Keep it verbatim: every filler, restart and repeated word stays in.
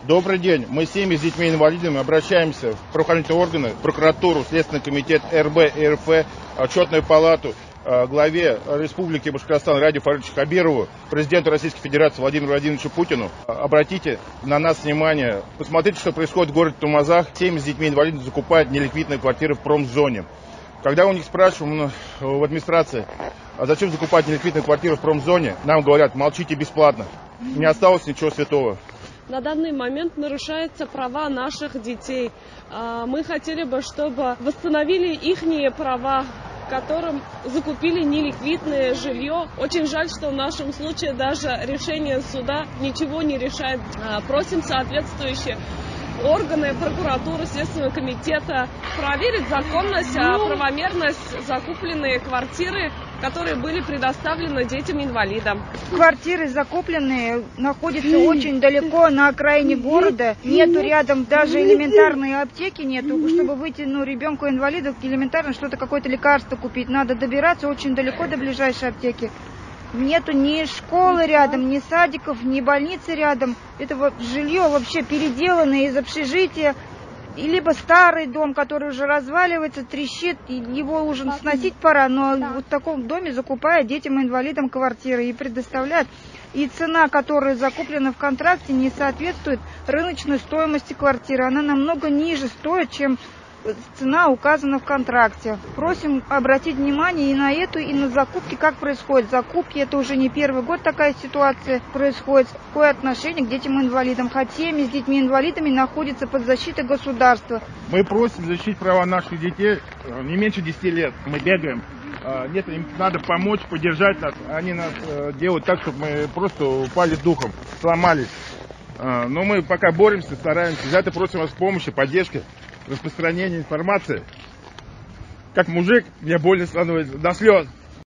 Добрый день. Мы с семьями с детьми-инвалидами обращаемся в правоохранительные органы, прокуратуру, Следственный комитет эр бэ и эр эф, Отчетную палату, главе Республики Башкортостан Радию Фаридовичу Хабирову, президенту Российской Федерации Владимиру Владимировичу Путину. Обратите на нас внимание, посмотрите, что происходит в городе Тумазах. Семьи с детьми-инвалидами закупают неликвидные квартиры в промзоне. Когда у них спрашиваем в администрации, а зачем закупать неликвидные квартиры в промзоне, нам говорят, молчите бесплатно. Не осталось ничего святого. На данный момент нарушаются права наших детей. Мы хотели бы, чтобы восстановили их права, которым закупили неликвидное жилье. Очень жаль, что в нашем случае даже решение суда ничего не решает. Просим соответствующие органы, прокуратуры, Следственного комитета проверить законность, правомерность закупленные квартиры, которые были предоставлены детям-инвалидам. Квартиры закупленные находятся очень далеко на окраине города. Нету рядом даже элементарной аптеки, нету, чтобы выйти ну, ребенку-инвалиду элементарно что-то, какое-то лекарство купить. Надо добираться очень далеко до ближайшей аптеки. Нету ни школы рядом, ни садиков, ни больницы рядом. Это вот жилье вообще переделанное из общежития. И либо старый дом, который уже разваливается, трещит, его уже сносить пора, но вот в таком доме закупают детям-инвалидам квартиры и предоставляют. И цена, которая закуплена в контракте, не соответствует рыночной стоимости квартиры. Она намного ниже стоит, чем цена указана в контракте. Просим обратить внимание и на эту, и на закупки, как происходит. Закупки, это уже не первый год такая ситуация происходит. Какое отношение к детям-инвалидам? Хотя семьи с детьми-инвалидами находятся под защитой государства. Мы просим защитить права наших детей не меньше десяти лет. Мы бегаем. Нет, им надо помочь, поддержать нас. Они нас делают так, чтобы мы просто упали духом, сломались. Но мы пока боремся, стараемся. За это просим вас помощи, поддержки, распространения информации. Как мужик, мне больно становится до слез.